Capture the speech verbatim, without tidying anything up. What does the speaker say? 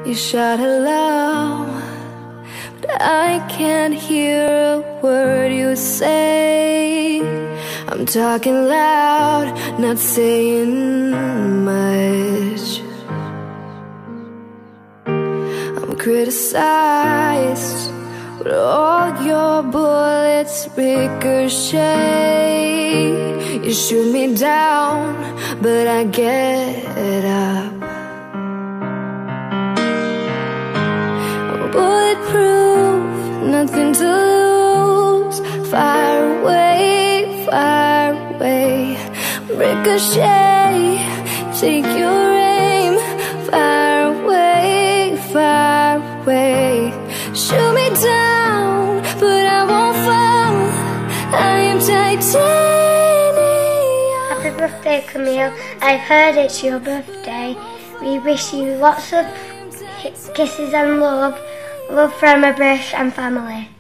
You shout hello, but I can't hear a word you say. I'm talking loud, not saying much. I'm criticized, but all your bullets ricochet. You shoot me down, but I get up. I'm bulletproof, nothing to lose. Fire away, fire away. Ricochet, take your aim. Fire away, fire away. Shoot me down, but I won't fall. I am titanium. Happy birthday, Camille. I've heard it's your birthday. We wish you lots of kisses and love. Love from a British and family.